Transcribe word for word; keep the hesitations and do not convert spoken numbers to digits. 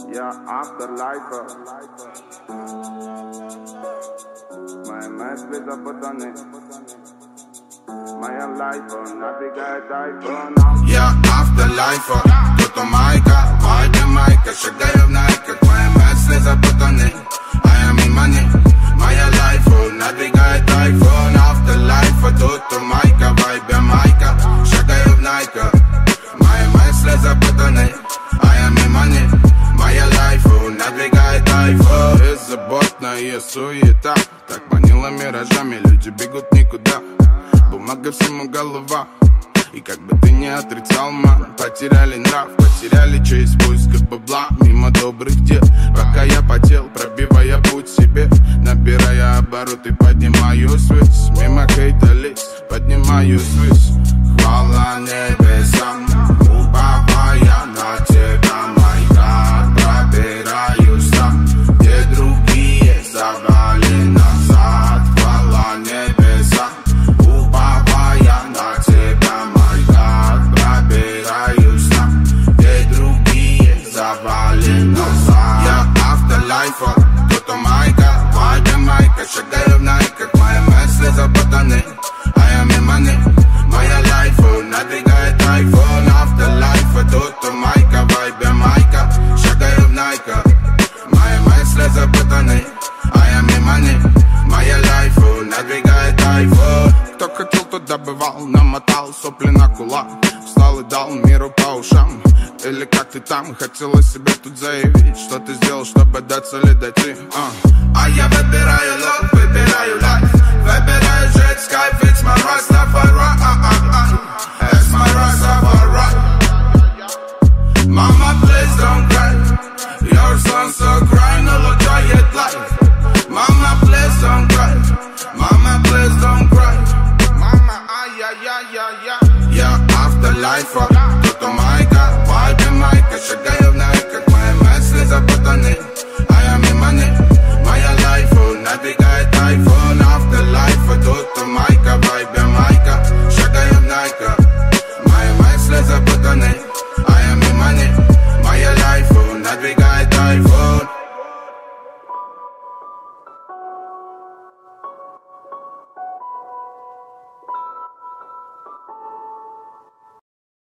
Я afterlife. Мои мысли запутаны. Моя лайфа набегает айфон. Я afterlife. Кто-то майка, вайбе майка. Шагаю в найках, мои мысли запутаны. I am in money. Моя лайфа набегает айфон. Afterlife. Кто-то майка, вайбе майка. Шагаю в найках, мои мысли запутаны. I am in money. Моя лайфу надвигает айфон. Беззаботная суета так манила миражами, люди бегут никуда. Бумага всему голова. И как бы ты не отрицал, мам, потеряли нрав, потеряли честь в поисках бабла. Мимо добрых дел, пока я потел, пробивая путь себе, набирая обороты, поднимаюсь ввысь. Мимо хейта лиц, поднимаюсь ввысь. Хвала небесам, уповая на тебя, мой гад. Пробираюсь там, где другие забрали назад. Хвала небесам, уповая на тебя, мой гад. Пробираюсь там, где другие забрали назад. Я afterlife, кто-то майка, вайбе майка. Шагаю в найках, мои мысли запутаны. I am in money. Моя лайфу надвигает айфон. Afterlife, тут майка, вайбе майка. Шагаю в найках, мои мысли запутаны. I am in money. Моя лайфу надвигает айфон. Кто хотел, тот добывал, намотал сопли на кулак. Встал и дал миру по ушам. Или как ты там, хотела себе тут заявить, что ты сделал, чтобы до цели дойти. А, а я выбираю лов, выбираю лайф. Выбираю жить с кайф, it's my Rastafari. It's my Rastafari. Mama, please don't cry. Your son so cry, no look at life. Mama, please don't cry. Mama, please don't cry. Mama, ay, ay, ay, ay, ay. Я afterlife, кто-то майка, вайбе майка. Шагаю в найках, мои мысли запутаны. I am in money. Моя лайфу надвигает айфон. Afterlife, кто-то майка, вайбе майка. Шагаю в найках, мои мысли запутаны. I am in money. Моя лайфу надвигает айфон.